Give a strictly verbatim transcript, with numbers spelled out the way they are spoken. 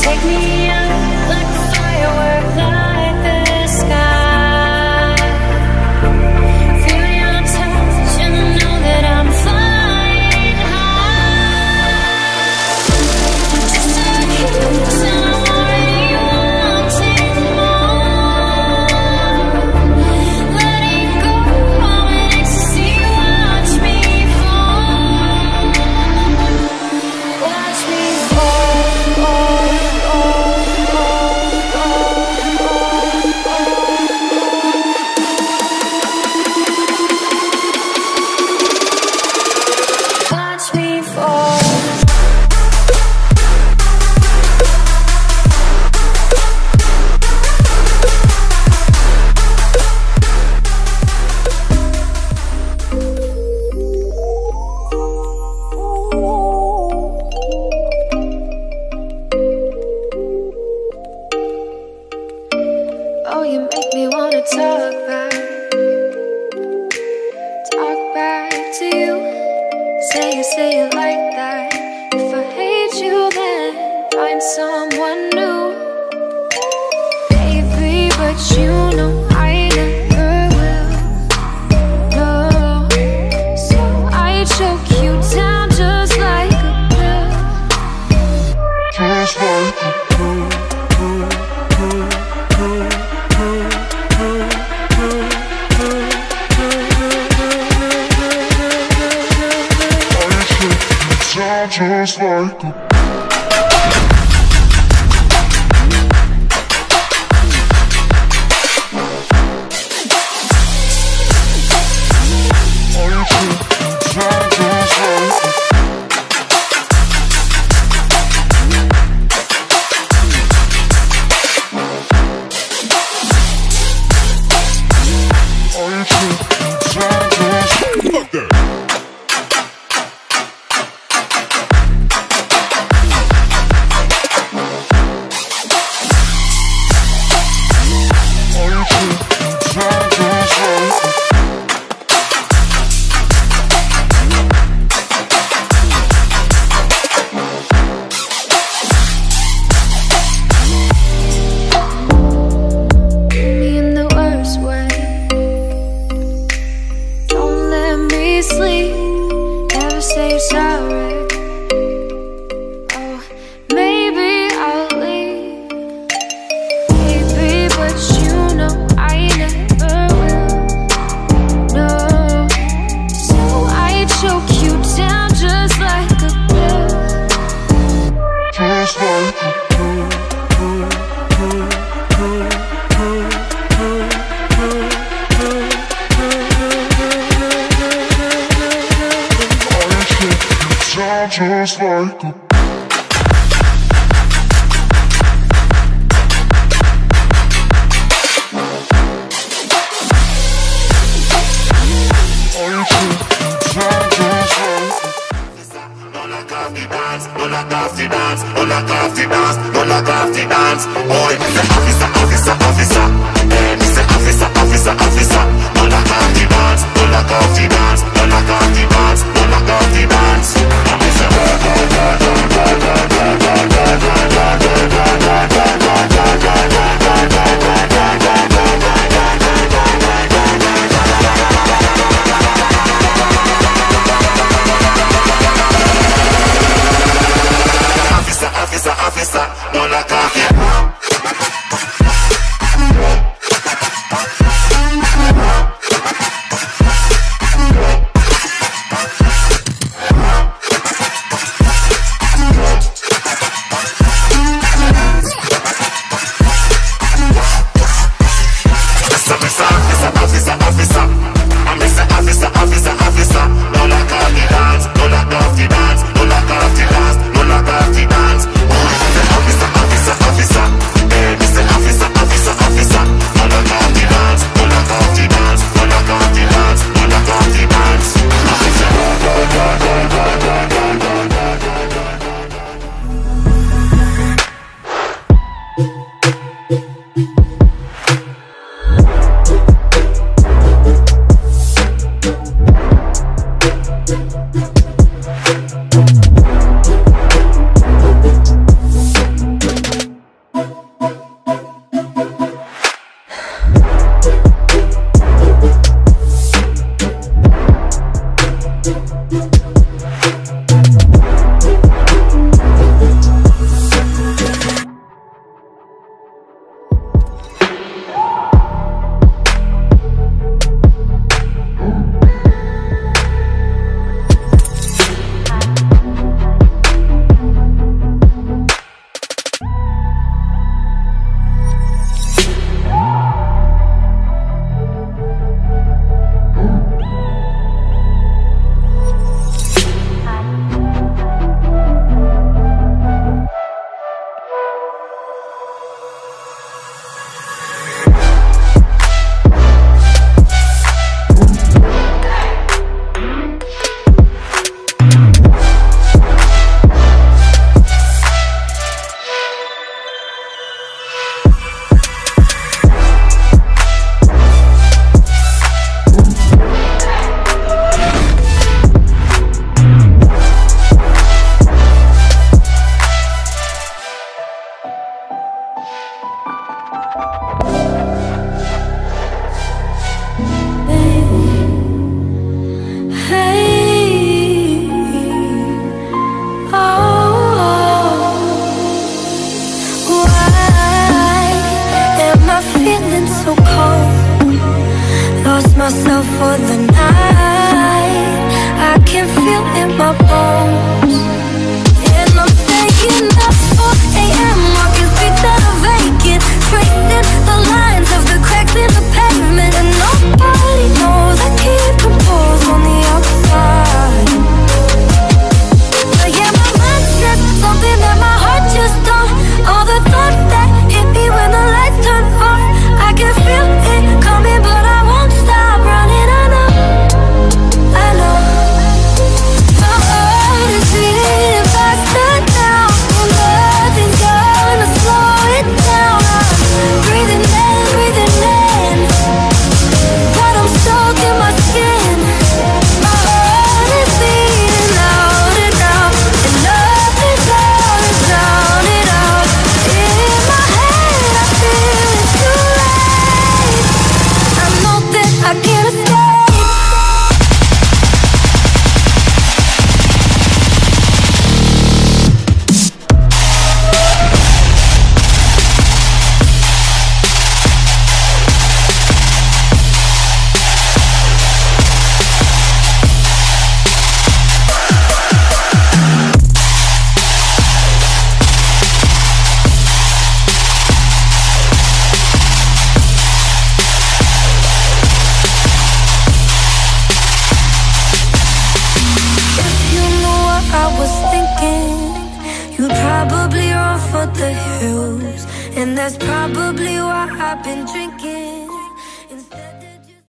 Take me up like a firework, light the sky. Feel your touch and know that I'm flying high. Just like you, and I'm already wanting more. Letting go of an ecstasy, watch me fall. Watch me fall. Watch me fall. Oh, you make me wanna talk back, talk back to you. Say it, say it like that. If I hate you, then find someone new. Baby, but you know I never will. No, so I choke you down just like a pill. Just like a pill. Just like a sleep, never say sorry. Oh, maybe I'll leave, baby, but you know I never will. No, so I choke you down just like a pill. Just like a pill. Just like a probably run for the hills, and that's probably why I've been drinking.